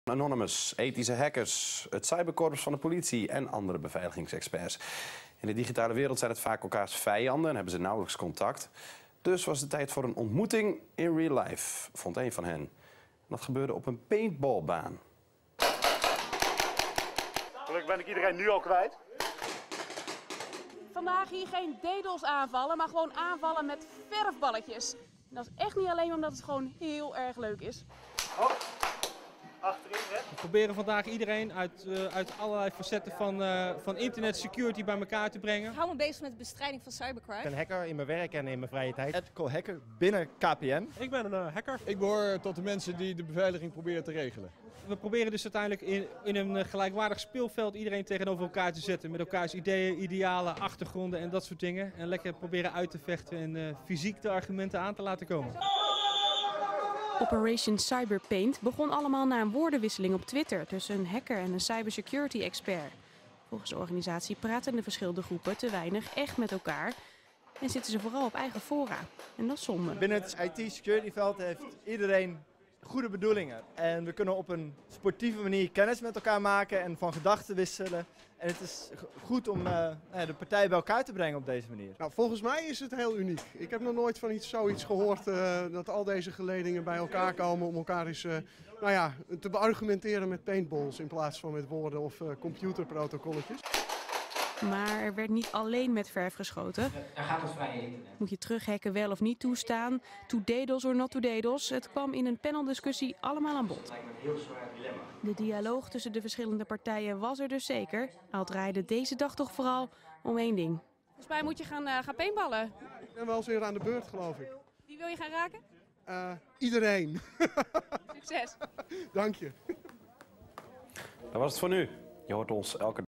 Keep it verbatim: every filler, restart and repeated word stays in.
Anonymous, ethische hackers, het cyberkorps van de politie en andere beveiligingsexperts. In de digitale wereld zijn het vaak elkaars vijanden en hebben ze nauwelijks contact. Dus was het tijd voor een ontmoeting in real life, vond een van hen. Dat gebeurde op een paintballbaan. Gelukkig ben ik iedereen nu al kwijt. Vandaag hier geen DDoS aanvallen, maar gewoon aanvallen met verfballetjes. En dat is echt niet alleen omdat het gewoon heel erg leuk is. Oh, achterin, hè? We proberen vandaag iedereen uit, uh, uit allerlei facetten van, uh, van internet security bij elkaar te brengen. Ik hou me bezig met de bestrijding van cybercrime. Ik ben hacker in mijn werk en in mijn vrije tijd. Ethical hacker binnen K P N. Ik ben een uh, hacker. Ik behoor tot de mensen die de beveiliging proberen te regelen. We proberen dus uiteindelijk in, in een gelijkwaardig speelveld iedereen tegenover elkaar te zetten. Met elkaars ideeën, idealen, achtergronden en dat soort dingen. En lekker proberen uit te vechten en uh, fysiek de argumenten aan te laten komen. Operation Cyberpaint begon allemaal na een woordenwisseling op Twitter tussen een hacker en een cybersecurity expert. Volgens de organisatie praten de verschillende groepen te weinig echt met elkaar en zitten ze vooral op eigen fora. En dat is zonde. Binnen het I T-security veld heeft iedereen goede bedoelingen. En we kunnen op een sportieve manier kennis met elkaar maken en van gedachten wisselen. En het is goed om uh, de partijen bij elkaar te brengen op deze manier. Nou, volgens mij is het heel uniek. Ik heb nog nooit van iets, zoiets gehoord uh, dat al deze geledingen bij elkaar komen om elkaar eens uh, nou ja, te beargumenteren met paintballs in plaats van met woorden of uh, computerprotocolletjes. Maar er werd niet alleen met verf geschoten. Daar gaat het vrije internet. Moet je terughacken wel of niet toestaan? To DDoS or not to DDoS? Het kwam in een paneldiscussie allemaal aan bod. Dat lijkt me een heel zwaar dilemma. De dialoog tussen de verschillende partijen was er dus zeker. Al draaide deze dag toch vooral om één ding. Volgens mij moet je gaan, uh, gaan paintballen. Ik ben wel eens weer aan de beurt, geloof ik. Wie wil je gaan raken? Uh, iedereen. Succes. Dank je. Dat was het voor nu. Je hoort ons elke